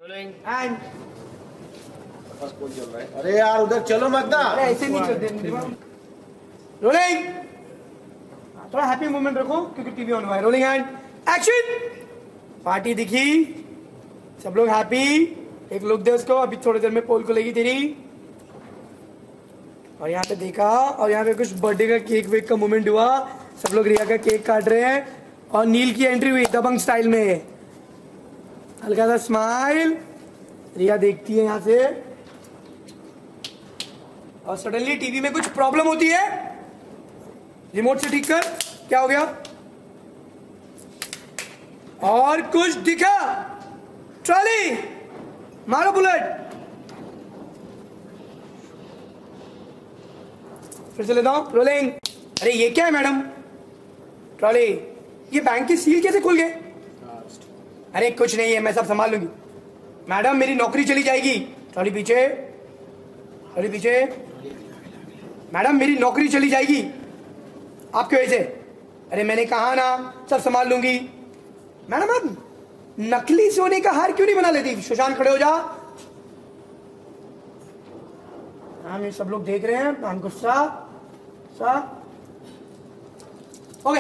And चल रहा है। अरे यार उधर चलो मत ना। अरे ऐसे नहीं चलते। रोलिंग, थोड़ा हैप्पी मोमेंट रखो क्योंकि टीवी ऑन हुआ है। Rolling and action. पार्टी दिखी, सब लोग हैप्पी। एक लुक दे उसको, अभी थोड़ी देर में पोल को लेगी तेरी। और यहाँ पे देखा, और यहाँ पे कुछ बर्थडे का केक वेक का मोमेंट हुआ। सब लोग रिया का केक काट रहे हैं और नील की एंट्री हुई दबंग स्टाइल में। हल्का सा स्माइल, रिया देखती है यहाँ से। और सडनली टीवी में कुछ प्रॉब्लम होती है। रिमोट से ठीक कर, क्या हो गया? और कुछ दिखा, ट्रॉली मारो बुलेट। फिर से लेता हूं, रोलिंग। अरे ये क्या है मैडम? ट्रॉली, ये बैंक की सील कैसे खुल गए? अरे कुछ नहीं है, मैं सब संभाल लूंगी। मैडम मेरी नौकरी चली जाएगी। ट्रॉली पीछे, ट्रॉली पीछे। मैडम मेरी नौकरी चली जाएगी आपकी वजह से। अरे मैंने कहा ना सब संभाल लूंगी। मैडम आप नकली सोने का हार क्यों नहीं बना लेती? सुशांत खड़े हो जा। हम ये सब लोग देख रहे हैं, मैम गुस्सा सा। Okay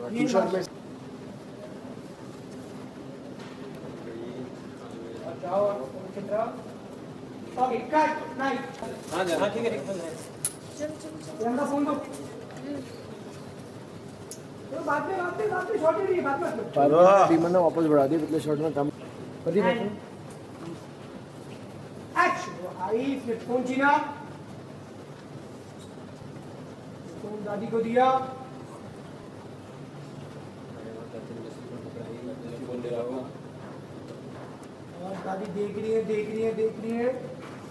okay cut night. हाँ ठीक है, फोन दो। बात में शॉर्ट ही नहीं, बात में टीमन ने वापस बढ़ा दिया, पिछले शॉट में कम कर दी। एक्शन। आई फिर फोन छीना, फोन दादी को दिया। और दादी देख रही है, देख रही है, देख रही है।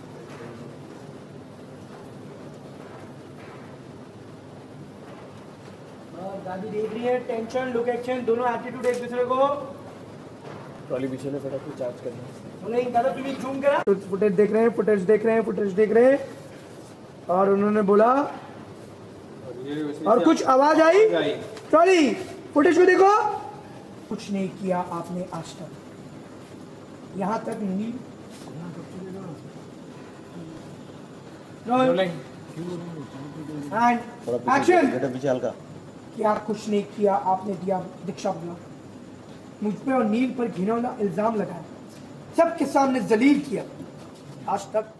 और दादी देख रही है। टेंशन लुक एक्शन दोनों एटीट्यूड एक दूसरे को। ट्रॉली पीछे ने फटाफट चार्ज करना। नहीं दादा तूने जूम करा। फुटेज देख रहे हैं, फुटेज देख रहे हैं, फुटेज देख रहे हैं। और उन्होंने बोला और कुछ आवाज आई। ट्रॉली फुटेज को देखो। कुछ नहीं किया आपने आज तक, यहाँ तक नहीं। एक्शन। पीछे हल्का। क्या कुछ नहीं किया आपने, दिया दीक्षा बोला। मुझ पे और नील पर घिनौना इल्जाम लगाया, सबके सामने जलील किया। आज तक